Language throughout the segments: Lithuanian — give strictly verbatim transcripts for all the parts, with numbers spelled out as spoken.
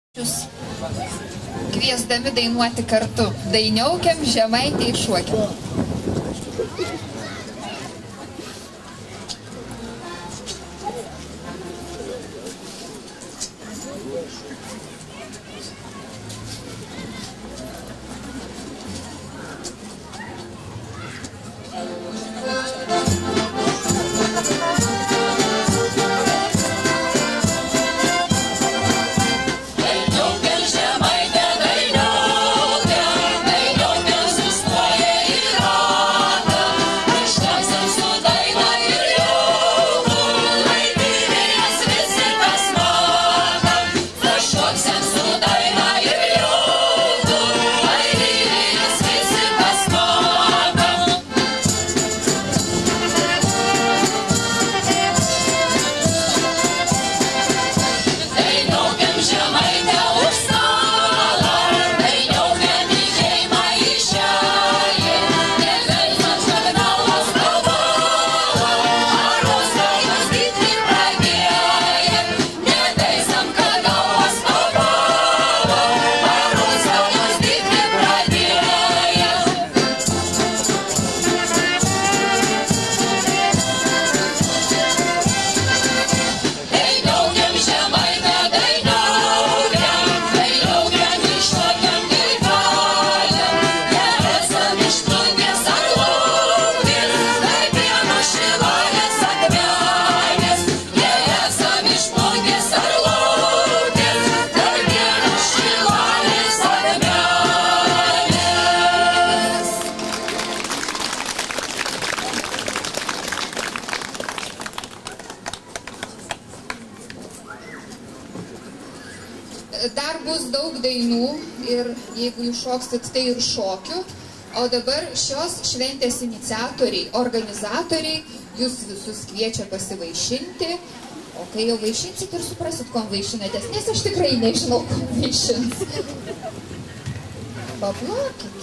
Kviesdami dainuoti kartu. Dainiaukiam, žemaitei šuokiam. Dar bus daug dainų ir jeigu jūs šoksit, tai ir šokių. O dabar šios šventės iniciatoriai, organizatoriai, jūs visus kviečia pasivaišinti. O kai jau vaišinsit ir suprasit, kuom vaišinatės, nes aš tikrai nežinau, kuom vaišins. Paplokit.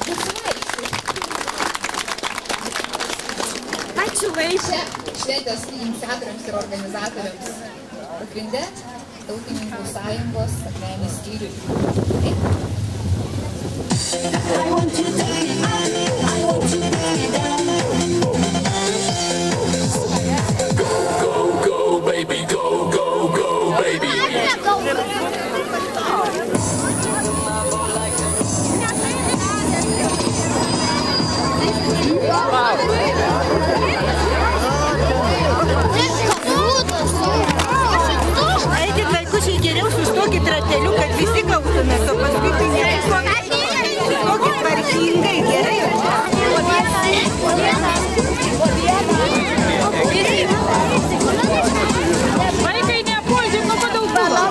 Ačiū vaišė. Šventės iniciatoriams ir organizatoriams pagrinde Tautininkų sąjungos akmenės skyriui. Go, go, go, baby, go, go, go, baby. Geriau sustokit rateliu, kad visi gautumės, o paskui tai nereikės. Sustokit tvarkingai, gerai. Vaikai nepuldžiam nuo padaugulo.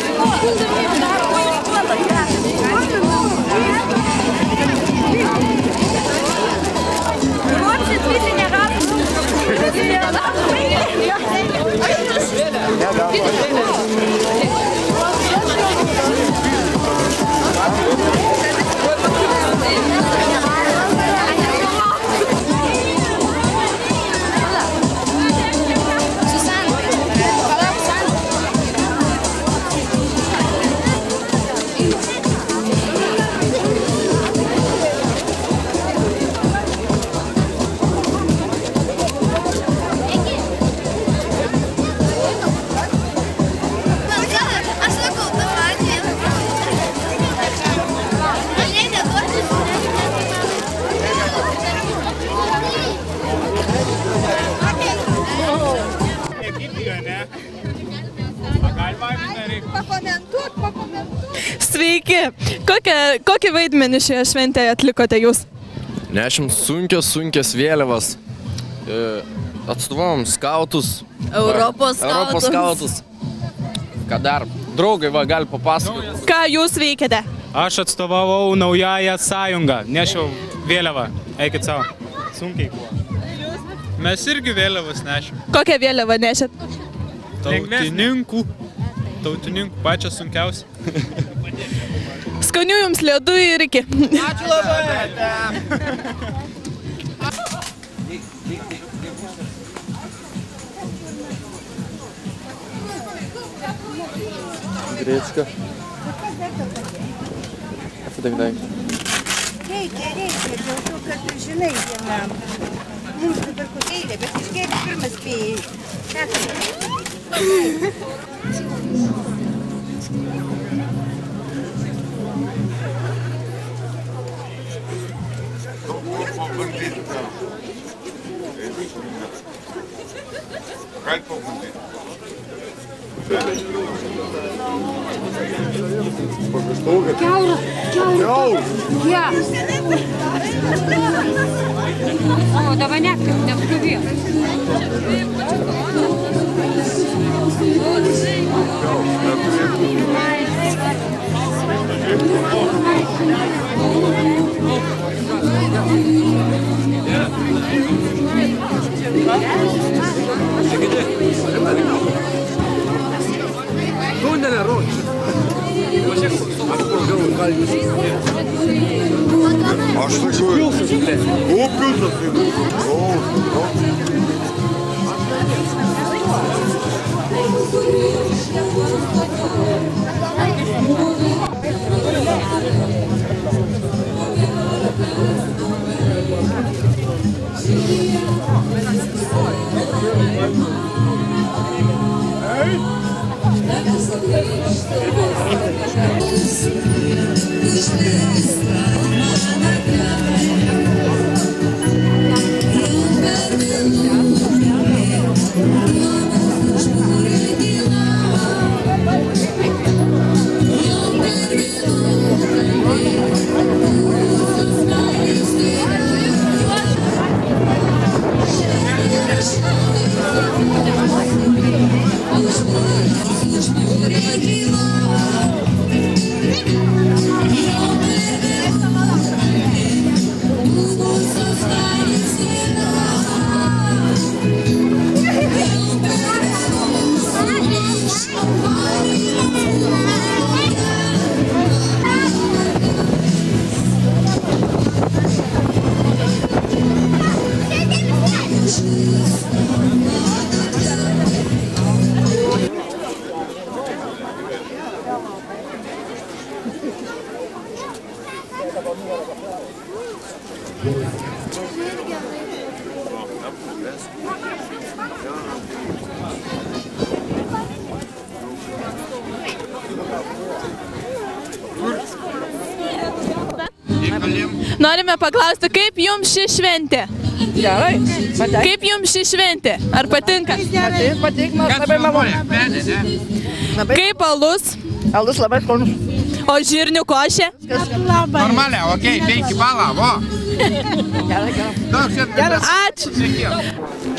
Ruopsit visi negautum. Sveiki! Kokią, kokį vaidmenį šioje šventėje atlikote jūs? Nešim sunkias, sunkias vėliavas. Atstovavom skautus. Europos skautus. Europos skautus. Ką dar? Draugai, va, gali papasakoti. Ką jūs veikiate? Aš atstovavau naująją sąjungą. Nešiau vėliavą. Eikit savo. Sunkiai buvo. Mes irgi vėliavas nešim. Kokią vėliavą nešėt? Tautininkų. Tautininkų. Pačią sunkiausią. Skanių jums ledų ir iki. Ačiū labai. Гречка. Taip, taip. Reikia, reikia, dėl to, kad tu žinai vienam. Mums dabar kokia eilė, bet išgėrė pirmas spėjai. Как погубить? Kiaura, kiaura. Ja. O, dabar ne, neskubėjo. Gondelė ročia. Aš такой. Купился ты. Norime paklausti, kaip jums ši šventė? Gerai. Kaip jums ši šventė? Ar patinka? Patinka, patinka, nors labai malonu. Kaip alus? Alus labai skonus. O žirnių košė? Labai. Normaliai, okei, penki balą, vo. Gerai, gerai. Ačiū.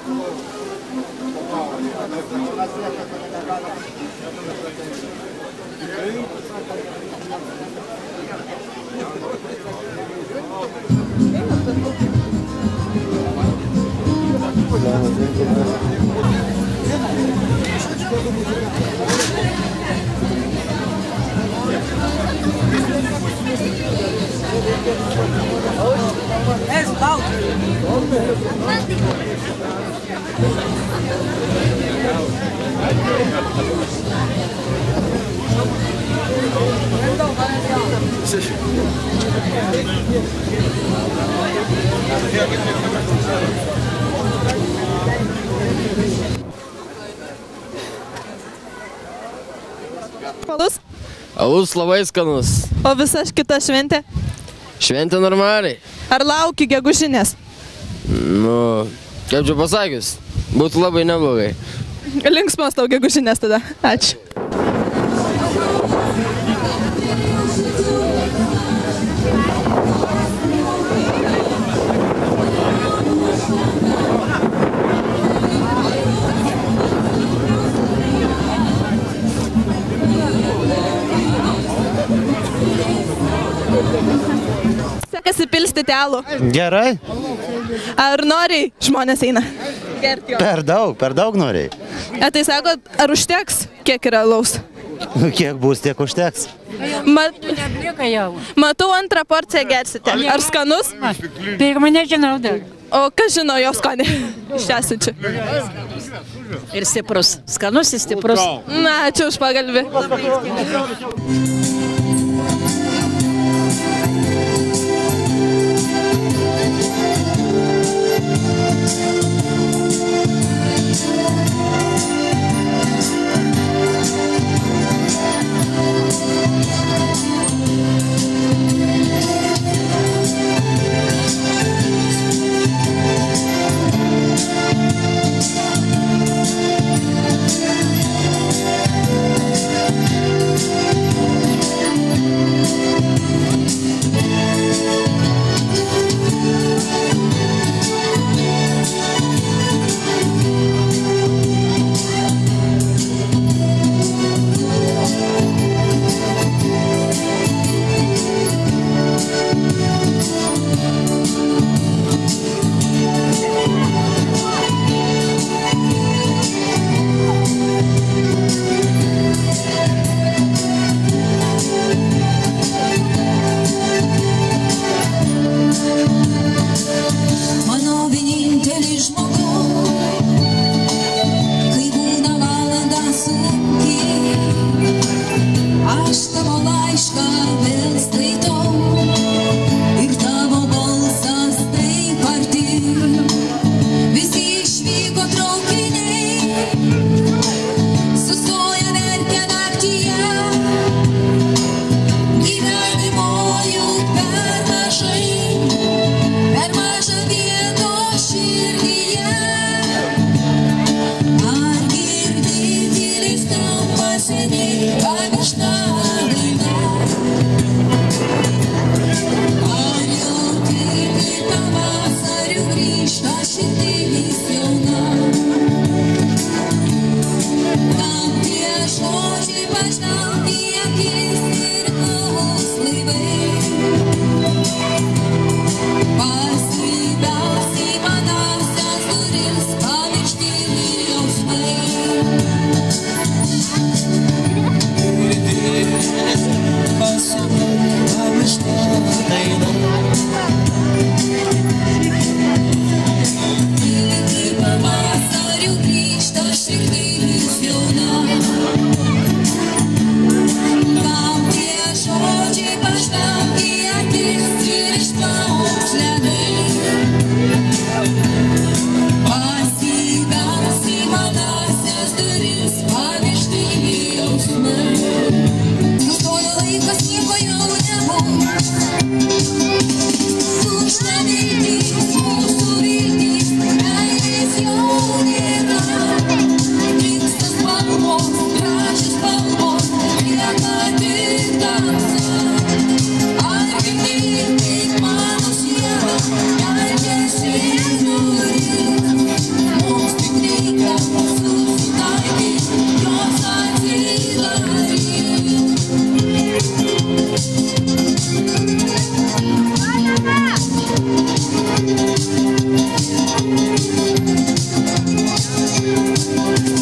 Alus? Alus labai skanus. O visa kita šventė? Šventė normaliai. Ar lauki gegužinės? Nu, kaip čia pasakius, būtų labai neblogai. Linksmos tau gegužinės tada. Ačiū. Sekasi pilstyti alų. Gerai. Ar noriai žmonės eina? Gerti jo. Per daug, per daug noriai. A tai sakot, ar užteks, kiek yra alaus? Kiek bus, tiek užteks. Mat... Matau, antrą porciją gersite. Ar skanus? Pirmą nežinau dar. O kas žino jo skonį? Iš čia siunčiu. Ir stiprus. Skanus ir stiprus. Na, ačiū už pagalbį.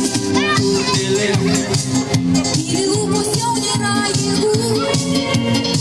Į lūpus jau nėra jėgų.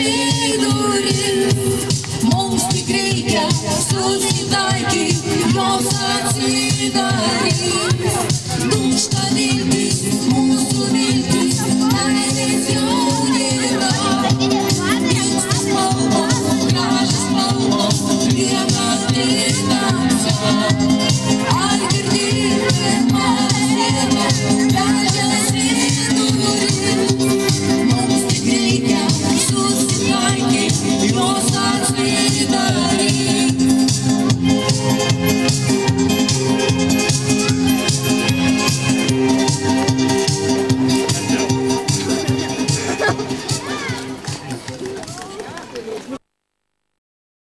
atvėrei duris, mums tik reikia susitaikyt, jos atsidarys. Dūžta viltis, mūsų viltis, meilės jau nėra. Gimsta spalvos, gražios spalvos, lieka tik tamsa.